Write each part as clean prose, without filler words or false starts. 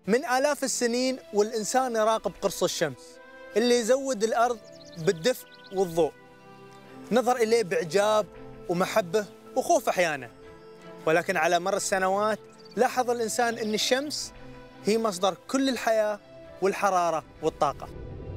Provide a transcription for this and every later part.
من آلاف السنين والإنسان يراقب قرص الشمس اللي يزود الأرض بالدفء والضوء. نظر إليه بإعجاب ومحبة وخوف أحيانا، ولكن على مر السنوات لاحظ الإنسان أن الشمس هي مصدر كل الحياة والحرارة والطاقة.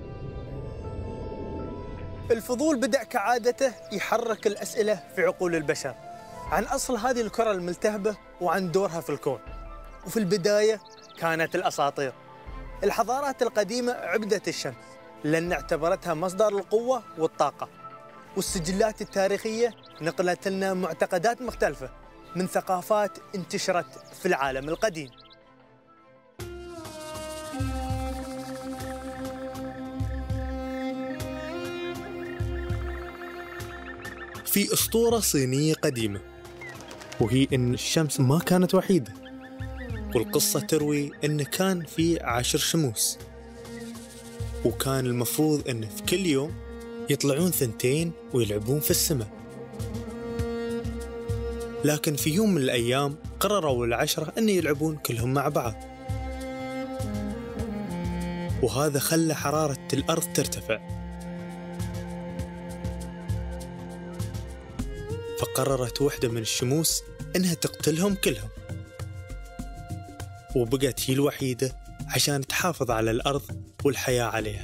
الفضول بدأ كعادته يحرك الأسئلة في عقول البشر عن أصل هذه الكرة الملتهبة وعن دورها في الكون. وفي البداية كانت الأساطير. الحضارات القديمة عبدت الشمس لأن اعتبرتها مصدر القوة والطاقة، والسجلات التاريخية نقلت لنا معتقدات مختلفة من ثقافات انتشرت في العالم القديم. في أسطورة صينية قديمة، وهي إن الشمس ما كانت وحيدة، والقصة تروي إن كان في 10 شموس، وكان المفروض إن في كل يوم يطلعون 2 ويلعبون في السماء. لكن في يوم من الأيام قرروا ال10 أن يلعبون كلهم مع بعض، وهذا خلى حرارة الأرض ترتفع. فقررت واحدة من الشموس إنها تقتلهم كلهم، وبقت هي الوحيدة عشان تحافظ على الأرض والحياة عليها.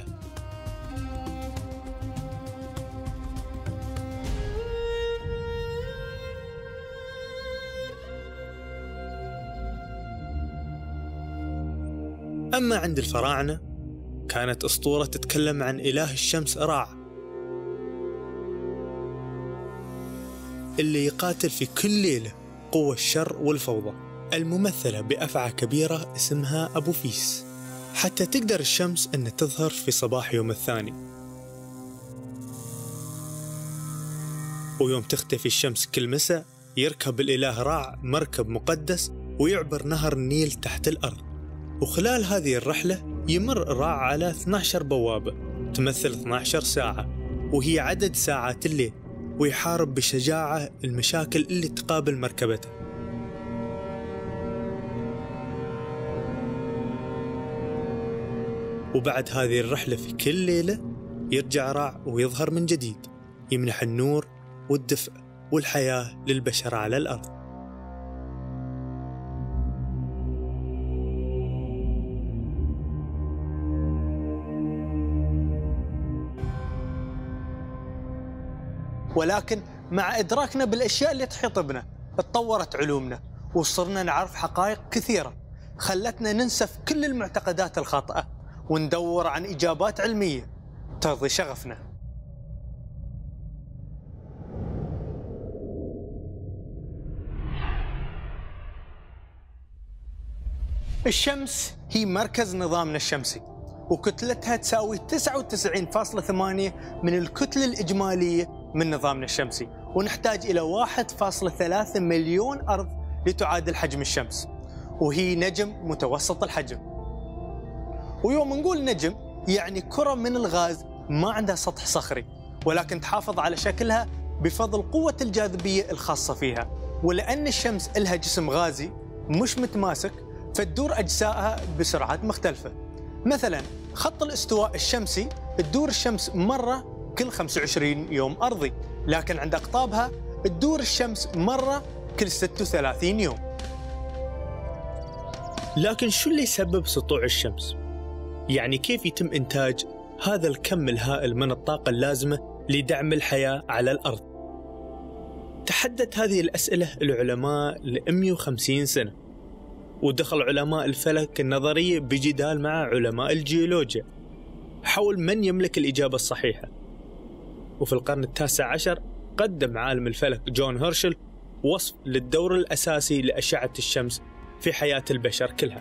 أما عند الفراعنة كانت أسطورة تتكلم عن إله الشمس راع، اللي يقاتل في كل ليلة قوى الشر والفوضى، الممثلة بأفعى كبيرة اسمها أبو فيس، حتى تقدر الشمس أن تظهر في صباح يوم الثاني. ويوم تختفي الشمس كل مساء يركب الإله راع مركب مقدس ويعبر نهر النيل تحت الأرض. وخلال هذه الرحلة يمر راع على 12 بوابة تمثل 12 ساعة، وهي عدد ساعات الليل، ويحارب بشجاعة المشاكل اللي تقابل مركبته. وبعد هذه الرحلة في كل ليلة يرجع راع ويظهر من جديد، يمنح النور والدفء والحياة للبشر على الأرض. ولكن مع إدراكنا بالأشياء اللي تحيط بنا اتطورت علومنا، وصرنا نعرف حقائق كثيرة خلتنا ننسف كل المعتقدات الخاطئة وندور عن إجابات علمية ترضي شغفنا. الشمس هي مركز نظامنا الشمسي، وكتلتها تساوي 99.8 من الكتلة الإجمالية من نظامنا الشمسي، ونحتاج إلى 1.3 مليون أرض لتعادل حجم الشمس، وهي نجم متوسط الحجم. ويوم نقول نجم يعني كرة من الغاز ما عندها سطح صخري، ولكن تحافظ على شكلها بفضل قوة الجاذبية الخاصة فيها. ولأن الشمس لها جسم غازي مش متماسك، فتدور أجزائها بسرعات مختلفة. مثلا خط الاستواء الشمسي تدور الشمس مرة كل 25 يوم أرضي، لكن عند أقطابها تدور الشمس مرة كل 36 يوم. لكن شو اللي يسبب سطوع الشمس؟ يعني كيف يتم إنتاج هذا الكم الهائل من الطاقة اللازمة لدعم الحياة على الأرض؟ تحدت هذه الأسئلة العلماء ل 150 سنة، ودخل علماء الفلك النظري بجدال مع علماء الجيولوجيا حول من يملك الإجابة الصحيحة. وفي القرن ال19 قدم عالم الفلك جون هيرشل وصف للدور الأساسي لأشعة الشمس في حياة البشر كلها،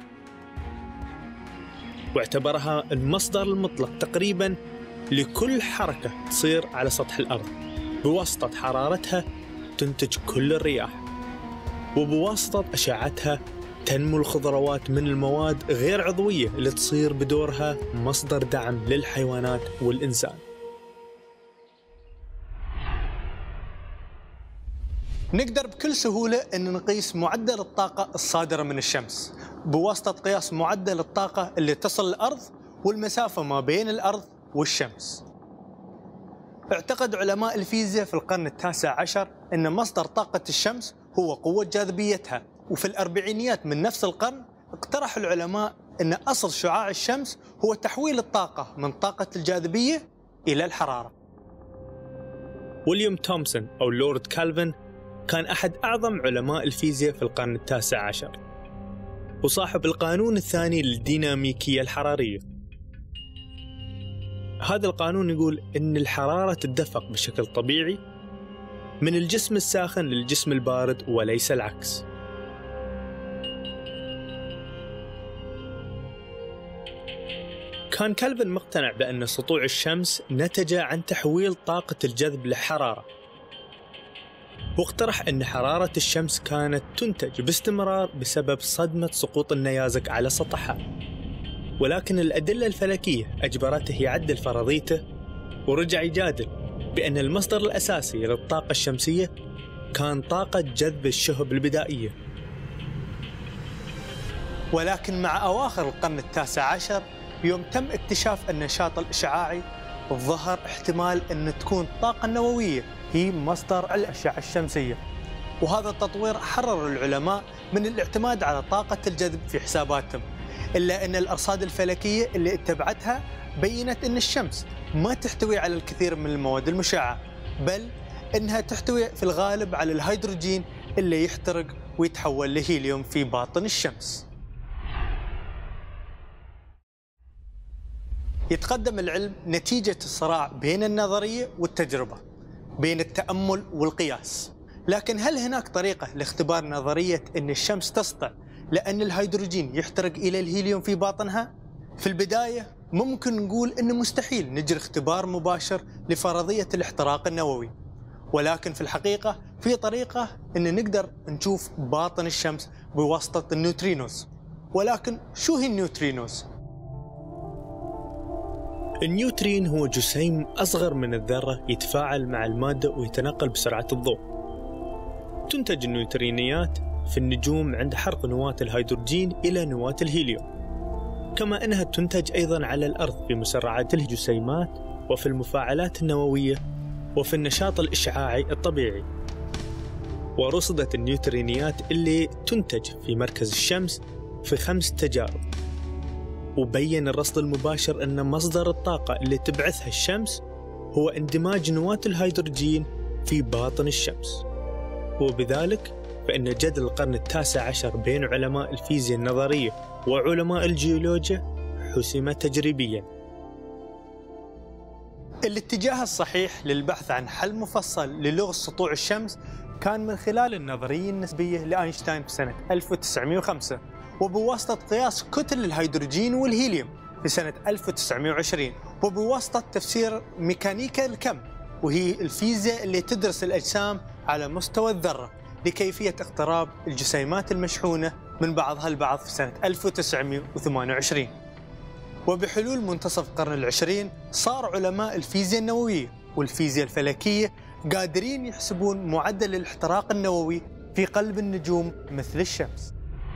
واعتبرها المصدر المطلق تقريبا لكل حركة تصير على سطح الأرض. بواسطة حرارتها تنتج كل الرياح، وبواسطة أشعتها تنمو الخضروات من المواد غير عضوية اللي تصير بدورها مصدر دعم للحيوانات والإنسان. نقدر بكل سهولة أن نقيس معدل الطاقة الصادرة من الشمس بواسطة قياس معدل الطاقة اللي تصل الأرض والمسافة ما بين الأرض والشمس. اعتقد علماء الفيزياء في القرن التاسع عشر أن مصدر طاقة الشمس هو قوة جاذبيتها، وفي الأربعينيات من نفس القرن اقترح العلماء أن أصل شعاع الشمس هو تحويل الطاقة من طاقة الجاذبية إلى الحرارة. ويليام تومسون أو لورد كالفن كان أحد أعظم علماء الفيزياء في القرن التاسع عشر، وصاحب القانون الثاني للديناميكية الحرارية. هذا القانون يقول إن الحرارة تتدفق بشكل طبيعي من الجسم الساخن للجسم البارد وليس العكس. كان كالفن مقتنع بأن سطوع الشمس نتج عن تحويل طاقة الجذب لحرارة، واقترح أن حرارة الشمس كانت تنتج باستمرار بسبب صدمة سقوط النيازك على سطحها، ولكن الأدلة الفلكية أجبرته يعدل فرضيته ورجع يجادل بأن المصدر الأساسي للطاقة الشمسية كان طاقة جذب الشهب البدائية. ولكن مع أواخر القرن التاسع عشر، يوم تم اكتشاف النشاط الإشعاعي، ظهر احتمال أن تكون الطاقة النووية هي مصدر الأشعة الشمسية، وهذا التطوير حرر العلماء من الاعتماد على طاقة الجذب في حساباتهم. إلا أن الأرصاد الفلكية اللي اتبعتها بينت أن الشمس ما تحتوي على الكثير من المواد المشعة، بل أنها تحتوي في الغالب على الهيدروجين اللي يحترق ويتحول لهيليوم في باطن الشمس. يتقدم العلم نتيجة الصراع بين النظرية والتجربة، بين التأمل والقياس. لكن هل هناك طريقة لاختبار نظرية أن الشمس تسطع لأن الهيدروجين يحترق إلى الهيليوم في باطنها؟ في البداية ممكن نقول أنه مستحيل نجري اختبار مباشر لفرضية الاحتراق النووي، ولكن في الحقيقة في طريقة أن نقدر نشوف باطن الشمس بواسطة النيوترينوز. ولكن شو هي النيوترينوز؟ النيوترين هو جسيم أصغر من الذرة يتفاعل مع المادة ويتنقل بسرعة الضوء. تنتج النيوترينيات في النجوم عند حرق نواة الهيدروجين إلى نواة الهيليوم، كما أنها تنتج أيضا على الأرض في مسرعات الجسيمات وفي المفاعلات النووية وفي النشاط الإشعاعي الطبيعي. ورصدت النيوترينيات اللي تنتج في مركز الشمس في 5 تجارب، وبين الرصد المباشر أن مصدر الطاقة اللي تبعثها الشمس هو اندماج نواة الهيدروجين في باطن الشمس. وبذلك فإن جدل القرن التاسع عشر بين علماء الفيزياء النظرية وعلماء الجيولوجيا حسم تجريبيا. الاتجاه الصحيح للبحث عن حل مفصل للغز سطوع الشمس كان من خلال النظرية النسبية لأينشتاين في سنة 1905، وبواسطة قياس كتل الهيدروجين والهيليوم في سنة 1920، وبواسطة تفسير ميكانيكا الكم، وهي الفيزياء اللي تدرس الأجسام على مستوى الذرة لكيفية اقتراب الجسيمات المشحونة من بعضها البعض في سنة 1928. وبحلول منتصف القرن العشرين صار علماء الفيزياء النووية والفيزياء الفلكية قادرين يحسبون معدل الاحتراق النووي في قلب النجوم مثل الشمس.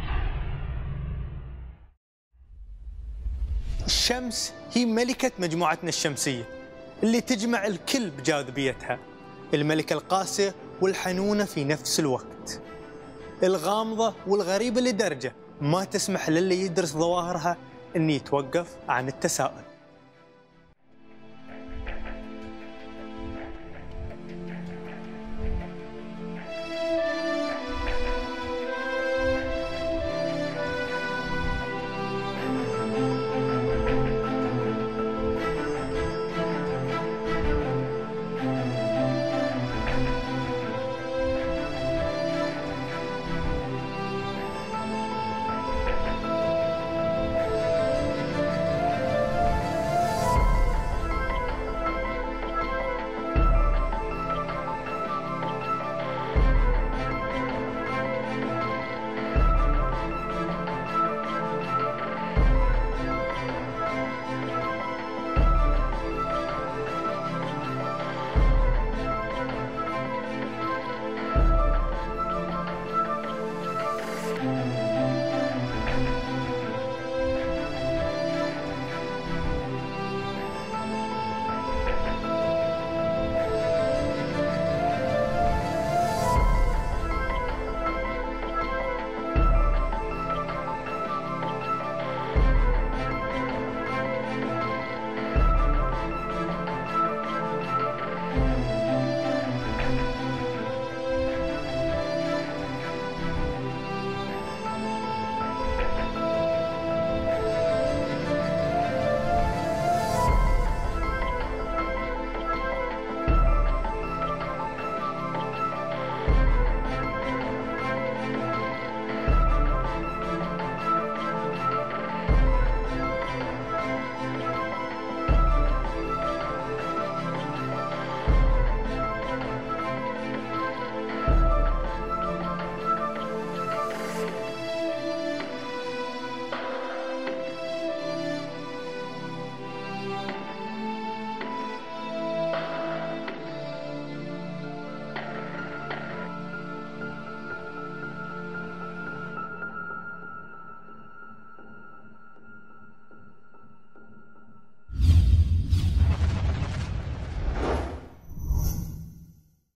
الشمس هي ملكة مجموعتنا الشمسية اللي تجمع الكل بجاذبيتها، الملكة القاسية والحنونة في نفس الوقت، الغامضة والغريبة لدرجة ما تسمح للي يدرس ظواهرها أن يتوقف عن التساؤل.